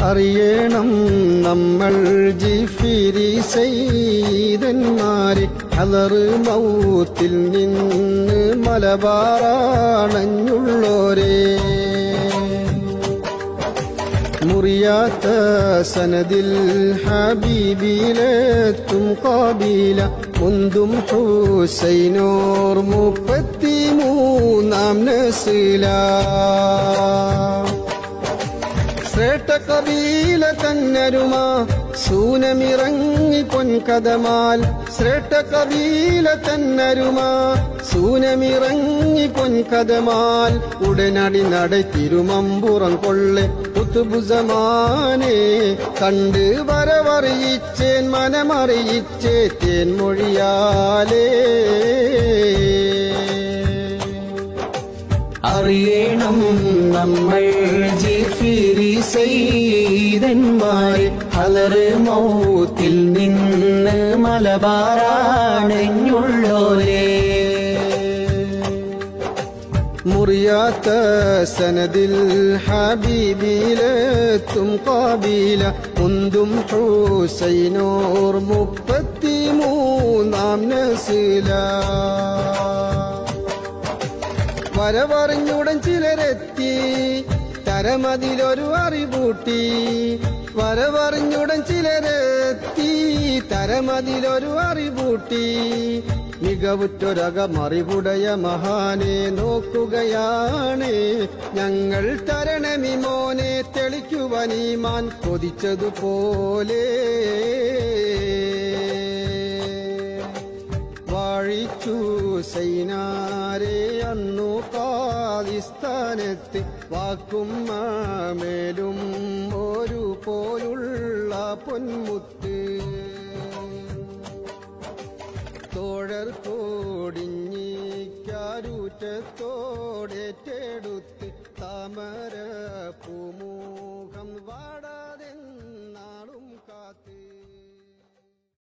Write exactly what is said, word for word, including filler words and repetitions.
അറിയണം നമ്മൾ ജിഫിരി സയ്യിദന്മാരെ ഹളറ് മൗത്തിൽ നിന്ന് മലബാറാണഞ്ഞുള്ളോരേ മുറിയാത്ത സനദിൽ ഹബീബിലെത്തും ഖബീല മുന്തും ഹുസൈനോർ മുപ്പത്തിമൂന്നാം നസ്ല ശ്രേഷ്ഠ കബീല തന്നരുമ സൂനമിറങ്ങി പൊൻകദമാൽ ശ്രേഷ്ഠ കബീല തന്നരുമ സൂനമിറങ്ങി പൊൻകദമാൽ ഉടനടി നടത്തിരുമമ്പുറം കൊള്ളെ കുത്തുബുസമാനെ കണ്ട് വരവറിയിച്ചേൻ മനമറിയിച്ചേ തേൻമൊഴിയാലേ അറിയണം നമ്മൾ ജിഫിരി സയ്യിദന്മാരെ ഹളറ് മൗത്തിൽ നിന്ന് മലബാറാണഞ്ഞുള്ളോരേ മുറിയാത്ത സനദിൽ ഹബീബിലെത്തും ഖബീല മുന്തും ഹുസൈനോർ മുപ്പത്തിമൂന്നാം നസ്ല വരവറിഞ്ഞുടൻ ചിലരെത്തി തരമതിലൊരു അറിവൂട്ടി വരവറിഞ്ഞുടൻ ചിലരെത്തി തരമതിലൊരു അറിവൂട്ടി മികവുറ്റൊരകമറിവുടയ മഹാനെ നോക്കുകയാണ് ഞങ്ങൾ തരണമിമോനെ തെളിക്കുവനീമാൻ കൊതിച്ചതുപോലെ വാഴിച്ചു സൈനാരെ അന്നു കാലിസ്ഥാനത്ത് വാക്കും മേലും ഒരു പോലുള്ള പൊന്മുത്ത് തോഴർ കോടിഞ്ഞിക്കാരൂറ്റത്തോടെ തേടുത്ത് താമര പൂമൂ